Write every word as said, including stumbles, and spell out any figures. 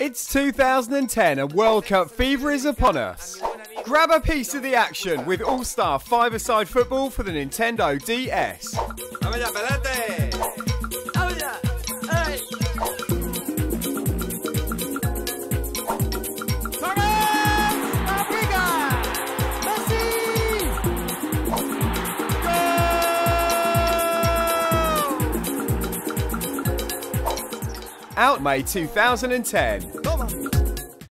It's two thousand ten and World Cup fever is upon us. Grab a piece of the action with All-Star five-a-side football for the Nintendo D S. Out May two thousand ten.